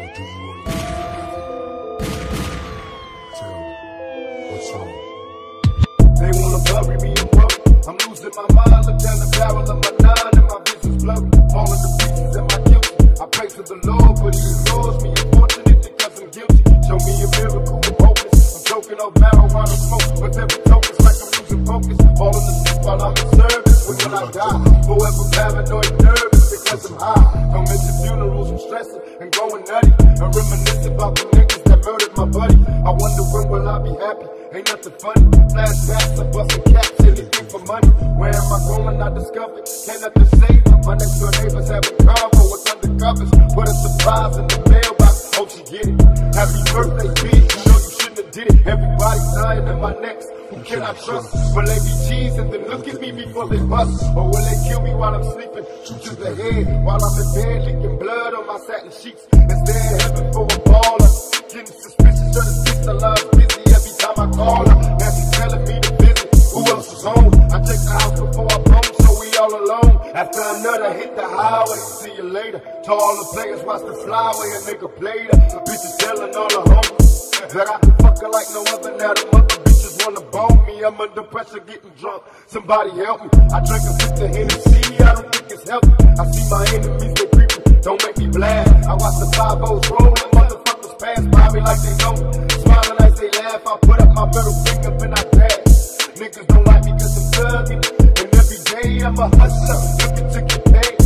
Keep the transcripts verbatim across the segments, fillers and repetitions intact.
do you want to do? Tell me, what's wrong? They wanna bury me in worry. I'm losing my mind, look down the barrel of my nine and my vision's blurry. Falling to pieces and my guilt. I pray to the Lord, but he ignores me. Unfortunate because I'm guilty. Show me a miracle, I'm hopeless. I'm choking off marijuana smoke, but every token's like I'm losing focus. Falling asleep while I'm in service. When will I die? Forever paranoid, nervous because I'm high. Don't miss the funerals, I'm stressing and going nutty. And reminiscing about the niggas that murdered my buddy. I wonder when will I be happy? Ain't nothing funny. Flashbacks, I'm busting caps, anything for money. Where am I going? I discovered. Can't nothing save me. My next door neighbors having convo with undercovers. What a surprise in the mailbox. Hope she get it. Happy birthday, bitch. You know you shouldn't have did it. Everybody's dying in my next. Who can I trust? Will they be cheese and then look at me before they bust? Or will they kill me while I'm sleeping? Shoot to the head while I'm in bed, leaking blood on my satin sheets. Is there heaven for a baller? Getting suspicious of the sister love busy every time I call her. Now she's telling me to visit. Who else is home? I check the house before I bone, so we all alone. After another hit the highway, see you later. To all the players, watch the flyway and nigga played her. The bitches telling all the homies that I can fuck her like no other. Now the mother bitches wanna bone me. I'm under pressure getting drunk. Somebody help me. I drink a fifth of Hennessy. I don't think it's healthy. I see my enemies, they creeping. Don't make me blast. I watch the five O's rolling. Motherfuckers pass by me like they know me. Smiling as they laugh. I put up my middle finger and I dash. Niggas don't like me cause I'm thugging. And every day I'm a hustler, looking to get paid.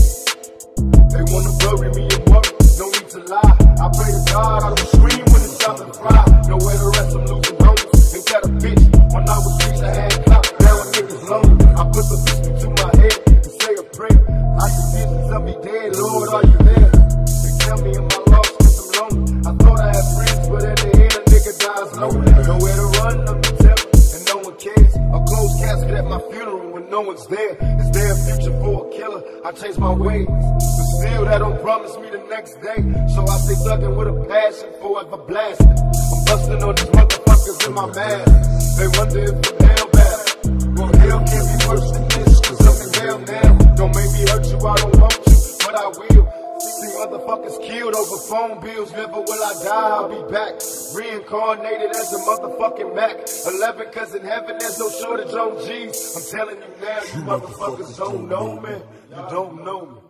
They wanna bury me in worry, no need to lie. I pray to God I don't scream when it's time to cry. Nowhere to rest, I'm losing homies. Ain't that a bitch? When I was rich I had clout, now a nigga's lonely. I put the pistol to my head and say a prayer. I see visions of me dead, Lord are you there? They tell me am I lost cause I'm lonely. I thought I had friends, but at the end a nigga dies lonely. Nowhere to run, I'm the terror, and no one cares. A closed casket at my funeral when no one's there. Is there a future for a killer? I changed my ways, but still that don't promise me the next day. So I stay thugging with a passion, forever blasting. I'm busting on these motherfuckers in my mask. They wonder if I'm down bad. Well, hell can't be worse than this, cause I'm in hell now. Don't make me hurt you, I don't want you, but I will. sixty motherfuckers killed over phone bills, never will I die, I'll be back. Reincarnated as a motherfucking Mac. eleven cause in heaven there's no shortage on G's. I'm telling you now, you motherfuckers don't know me. You don't know me.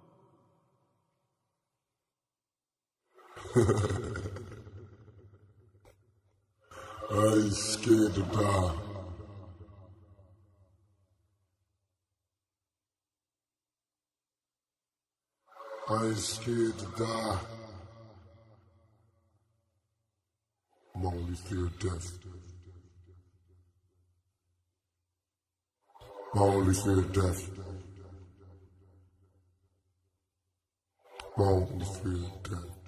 I ain't scared to die. I ain't scared to die. I'm only fear death. I only fear death. I only fear death.